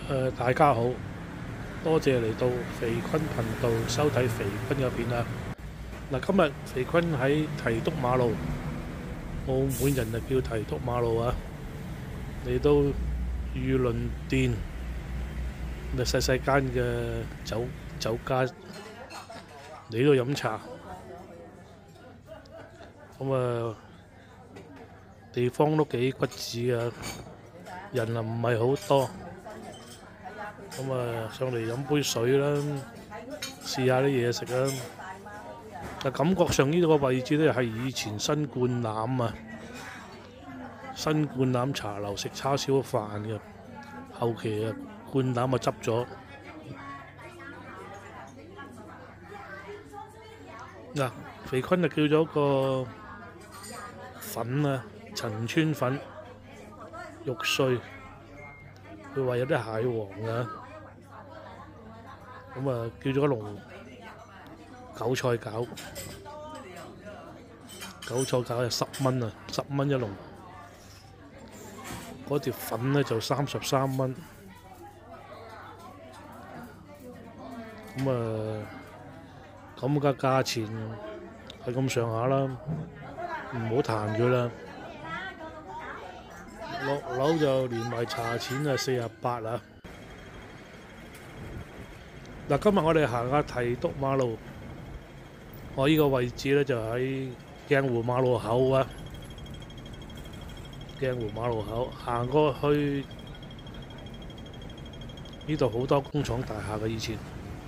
大家好，多謝嚟到肥坤頻道收睇肥坤嘅片啊！嗱，今日肥坤喺提督馬路，澳門人就叫提督馬路啊，嚟到裕倫店，咁細細間嘅酒家嚟到飲茶，咁地方都幾骨子啊，人啊唔係好多。咁上嚟飲杯水啦，試下啲嘢食啦。但感覺上呢個位置咧係以前新灌籃啊，新灌籃茶樓食叉燒飯嘅，後期灌籃執咗。嗱，肥坤就叫咗個粉啊，陳村粉肉碎，佢話有啲蟹黃啊。咁叫咗個籠韭菜餃，韭菜餃係10蚊啊，10蚊一籠。嗰條粉呢就33蚊。咁嘅價錢係咁上下啦，唔好彈佢啦。落樓就連埋茶錢48啊。嗱，今日我哋行下提督馬路，我呢個位置呢就喺鏡湖馬路口啊。鏡湖馬路口行過去呢度好多工廠大廈嘅以前，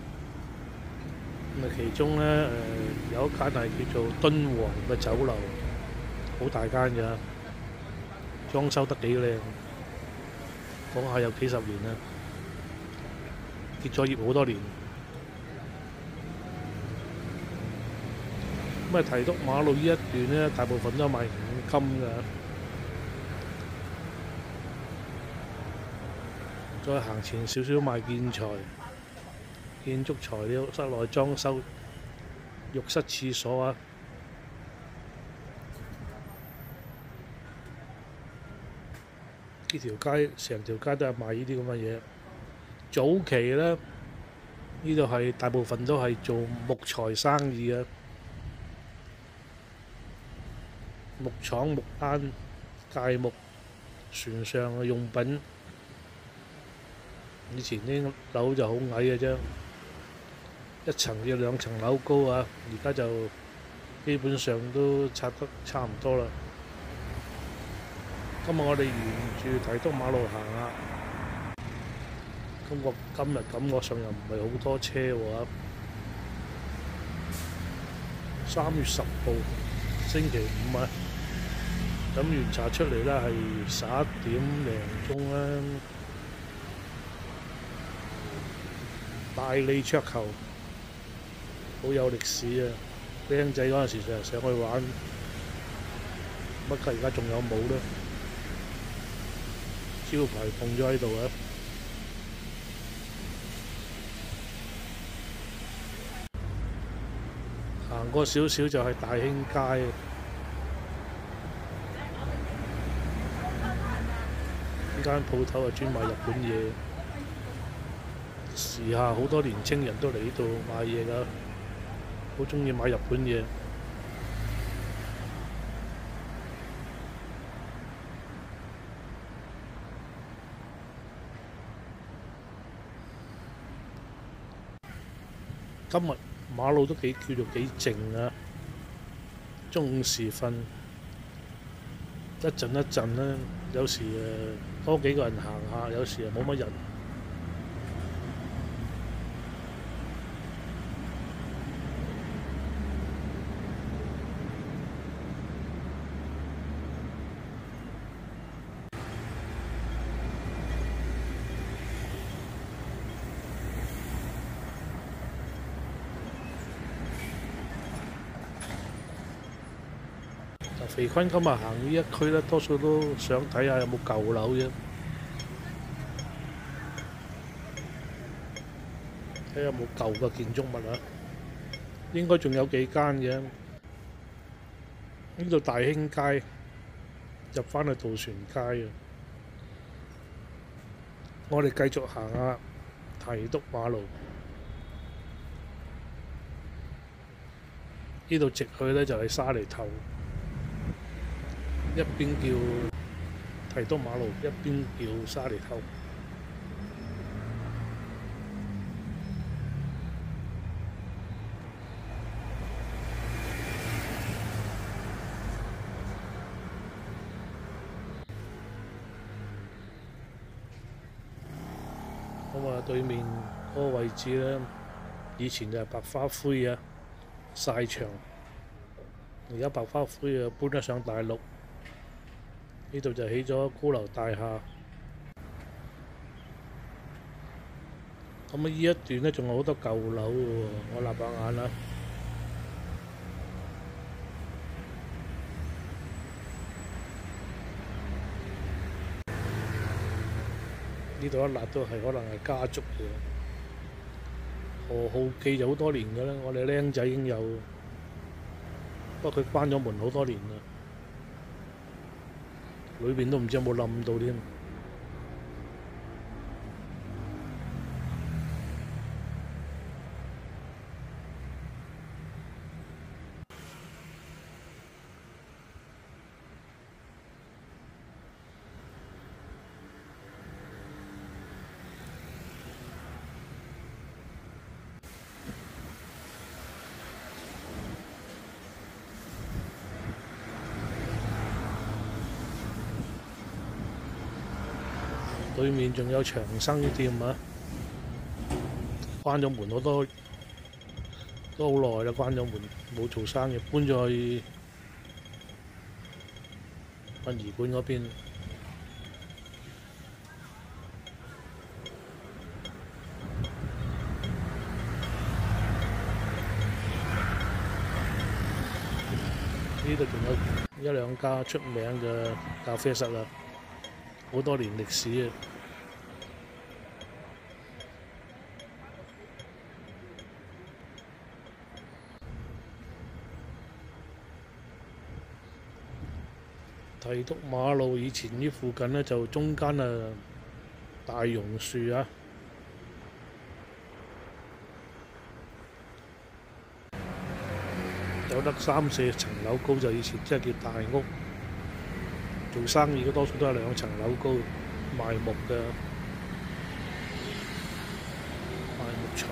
咁其中呢，有一間係叫做敦煌嘅酒樓，好大間㗎，裝修得幾靚，講下有幾十年啦。結咗業好多年，咁提督馬路呢一段呢，大部分都賣五金㗎。再行前少少賣建材、建築材料、室內裝修、浴室、廁所啊。呢條街成條街都係賣呢啲咁嘅嘢。早期呢，呢度係大部分都係做木材生意嘅，木廠、木罌、芥木、船上嘅用品。以前啲樓就好矮嘅啫，一層至2層樓高啊，而家就基本上都拆得差唔多啦。今日我哋沿住提督馬路行下。今日感覺上又唔係好多車喎。3月10號星期五啊，飲完茶出嚟啦，係11點零鐘啦。大利桌球好有歷史啊！僆仔嗰陣時成日上去玩，乜而家仲有冇呢？招牌放咗喺度啊！行過少少就係大興街，呢間鋪頭係專賣日本嘢。時下好多年青人都嚟呢度買嘢㗎，好鍾意買日本嘢。今日馬路都叫做幾靜啊！中午時分一陣一陣啦，有時多幾個人行下，有時冇乜人。肥坤今日行呢一區咧，多數都想睇下有冇舊樓啫，睇下有冇舊嘅建築物啊。應該仲有幾間嘅。呢度大興街入返去渡船街啊。 我哋繼續行下提督馬路，呢度直去呢就係沙梨頭，一邊叫提督馬路，一邊叫沙梨頭。咁啊，對面嗰個位置呢，以前就係白花灰啊曬場，而家白花灰啊搬得上大陸，呢度就起咗高樓大廈。咁啊，呢一段呢仲有好多舊樓喎，我立下眼啦。呢度一立都係可能係家族嘅，何浩記就好多年㗎啦，我哋僆仔已經有，不過佢關咗門好多年啦，裏邊都唔知有冇冧到添。對面仲有長生店啊，關咗門好多都好耐啦，關咗門冇做生意，搬咗去殯儀館嗰邊。呢度仲有一兩家出名嘅咖啡室啊，好多年歷史啊！提督馬路以前呢附近呢，就中間啊大榕樹啊，有得3、4層樓高，就以前真係叫大屋。做生意嘅多數都係2層樓高，賣木嘅，賣木材。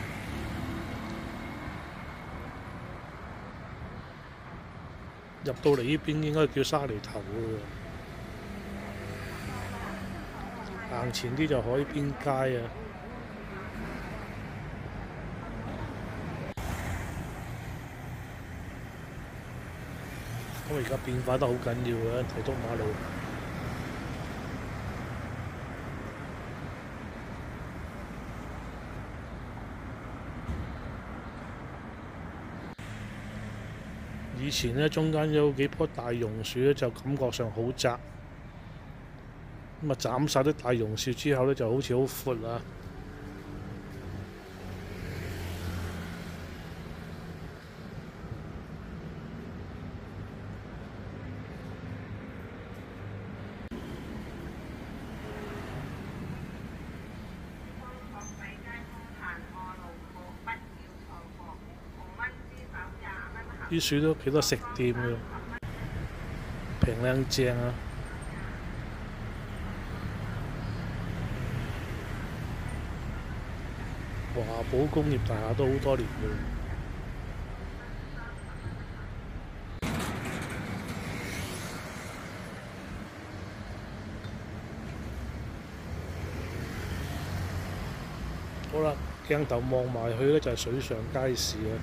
入到嚟呢邊應該叫沙梨頭嘅喎，行前啲就海邊街啊。咁而家變化得好緊要嘅，提督馬路。以前呢，中間有幾棵大榕樹呢，就感覺上好窄。咁啊，斬晒啲大榕樹之後呢，就好似好闊啊。啲樹都幾多食店嘅，平靚正啊！華寶工業大廈都好多年嘅。好啦，鏡頭望埋去呢，就係水上街市啊！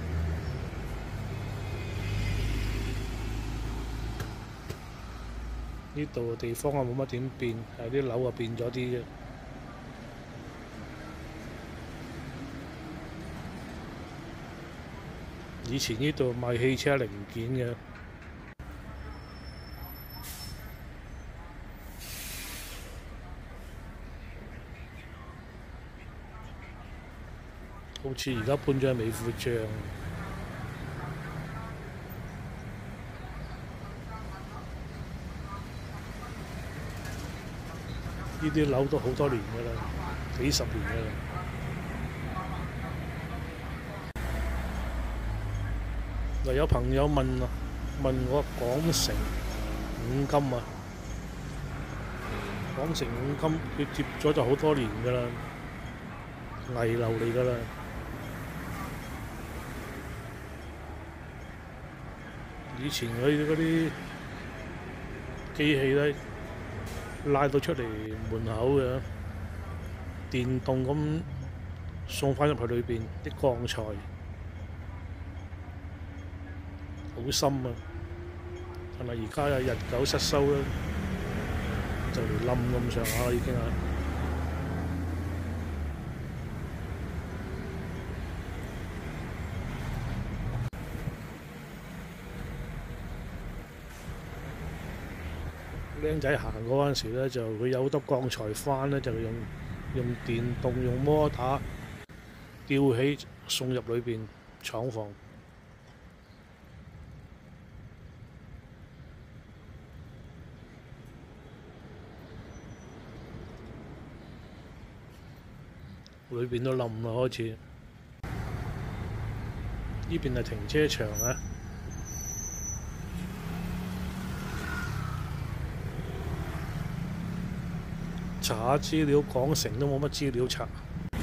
呢度嘅地方啊冇乜點變，係啲樓啊變咗啲啫。以前呢度賣汽車零件嘅，好似而家搬咗去美富醬。 呢啲樓都好多年㗎啦，幾十年㗎啦。嗱，有朋友問我港城五金啊，港城五金佢接咗就好多年㗎啦，危樓嚟㗎啦。以前佢嗰啲機器咧拉到出嚟門口嘅，電動咁送翻入去裏邊啲鋼材，好深啊！但係而家啊日久失修啦，就嚟冧咁上下啦已經係。僆仔行嗰陣時咧，就佢有好多鋼材翻咧，就用電動用摩打吊起送入裏邊廠房。裏邊都冧啦開始。呢邊係停車場啊！查下資料，港城都冇乜資料查。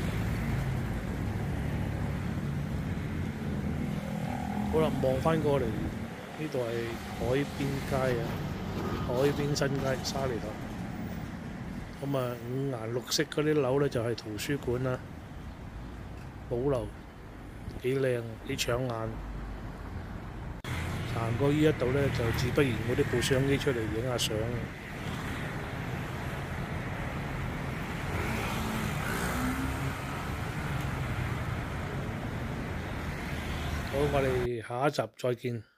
好啦，望翻過嚟，呢度係海邊街啊，海邊新街沙梨頭。咁啊，五顏六色嗰啲樓咧就係圖書館啦，寶樓幾靚幾搶眼。行過呢一度咧，就自不然嗰啲部相機出嚟影下相。好，我哋下一集再見。